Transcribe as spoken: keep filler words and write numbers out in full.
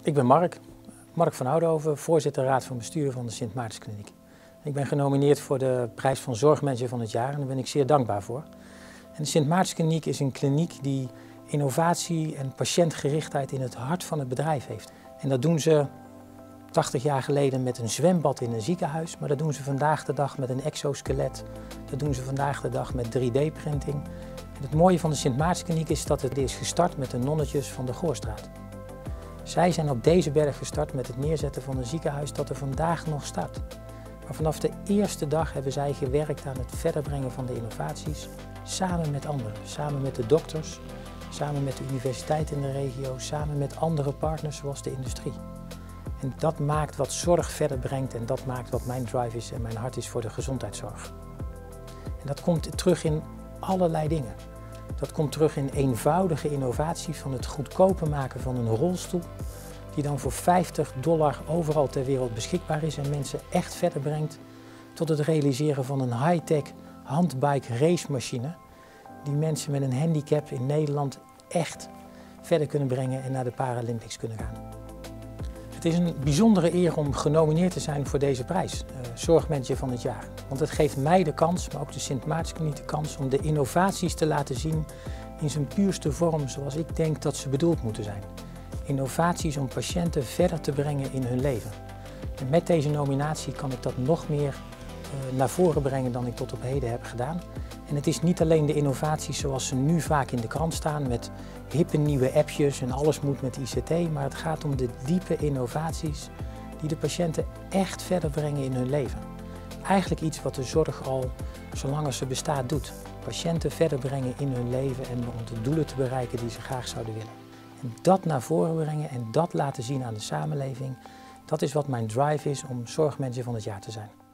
Ik ben Mark, Mark van Oudhoven, voorzitter Raad van Bestuur van de Sint Maartenskliniek. Ik ben genomineerd voor de prijs van Zorgmanager van het jaar en daar ben ik zeer dankbaar voor. En de Sint Maartenskliniek is een kliniek die innovatie en patiëntgerichtheid in het hart van het bedrijf heeft. En dat doen ze tachtig jaar geleden met een zwembad in een ziekenhuis, maar dat doen ze vandaag de dag met een exoskelet. Dat doen ze vandaag de dag met drie D printing. En het mooie van de Sint Maartenskliniek is dat het is gestart met de nonnetjes van de Goorstraat. Zij zijn op deze berg gestart met het neerzetten van een ziekenhuis dat er vandaag nog staat. Maar vanaf de eerste dag hebben zij gewerkt aan het verder brengen van de innovaties, samen met anderen, samen met de dokters, samen met de universiteit in de regio, samen met andere partners zoals de industrie. En dat maakt wat zorg verder brengt en dat maakt wat mijn drive is en mijn hart is voor de gezondheidszorg. En dat komt terug in allerlei dingen. Dat komt terug in eenvoudige innovaties van het goedkoper maken van een rolstoel, die dan voor vijftig dollar overal ter wereld beschikbaar is en mensen echt verder brengt, tot het realiseren van een high-tech handbike racemachine, die mensen met een handicap in Nederland echt verder kunnen brengen en naar de Paralympics kunnen gaan. Het is een bijzondere eer om genomineerd te zijn voor deze prijs, uh, Zorgmanager van het jaar. Want het geeft mij de kans, maar ook de Sint Maartenskliniek de kans om de innovaties te laten zien in zijn puurste vorm zoals ik denk dat ze bedoeld moeten zijn. Innovaties om patiënten verder te brengen in hun leven. En met deze nominatie kan ik dat nog meer uh, naar voren brengen dan ik tot op heden heb gedaan. En het is niet alleen de innovaties zoals ze nu vaak in de krant staan met hippe nieuwe appjes en alles moet met I C T, maar het gaat om de diepe innovaties die de patiënten echt verder brengen in hun leven. Eigenlijk iets wat de zorg al zolang als ze bestaat doet. Patiënten verder brengen in hun leven en om de doelen te bereiken die ze graag zouden willen. En dat naar voren brengen en dat laten zien aan de samenleving, dat is wat mijn drive is om Zorgmanager van het jaar te zijn.